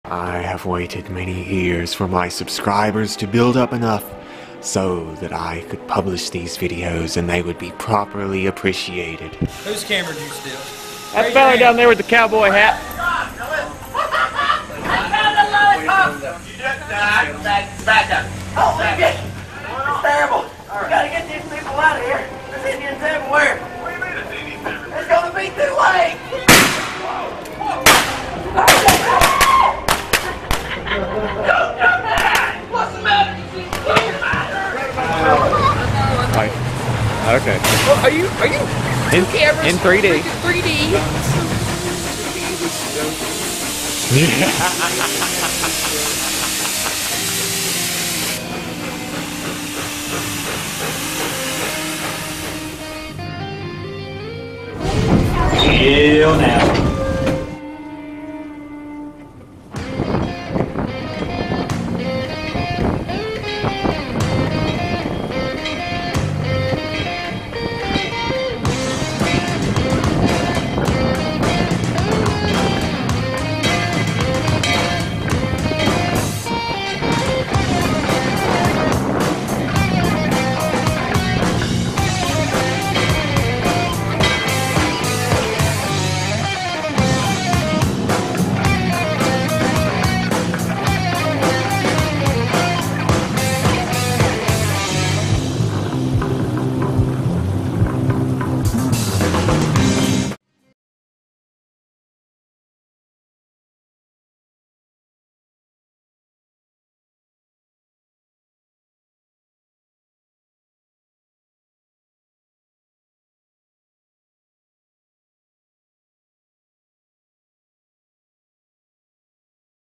I have waited many years for my subscribers to build up enough so that I could publish these videos and they would be properly appreciated. Whose camera did you steal? That fella down there with the cowboy hat. Back up. Oh, it's terrible. We gotta get these people out of here. There's Indians everywhere. What do you mean there's Indians everywhere? It's gonna be too late. What's the matter? Okay. Well, are you In, cameras? in 3D. 3D. Chill now.